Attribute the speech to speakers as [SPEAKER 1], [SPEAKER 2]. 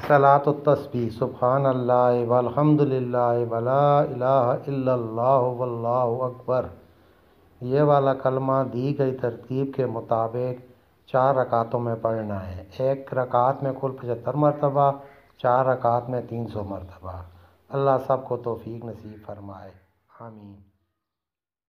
[SPEAKER 1] सलात तस्बीह सुबहान अल्लाह वल्हम्दुलिल्लाह वला इलाहा इल्लल्लाहु वल्लाहु अकबर। ये वाला कलमा दी गई तरतीब के मुताबिक 4 रकातों में पढ़ना है। एक रकात में कुल 75 मरतबा, 4 रकात में 300 मरतबा। अल्लाह सब को तौफीक नसीब फरमाए। आमीन।